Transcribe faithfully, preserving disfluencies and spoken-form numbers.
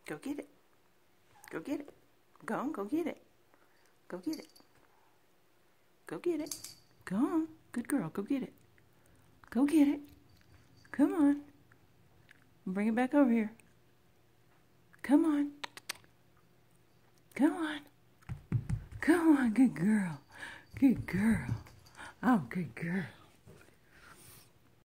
Go get it. Go get it. Go on, go get it. Go get it. Go get it. Go on. Good girl. Go get it. Go get it. Come on. Bring it back over here. Come on. Come on. Come on, good girl. Good girl. Oh, good girl.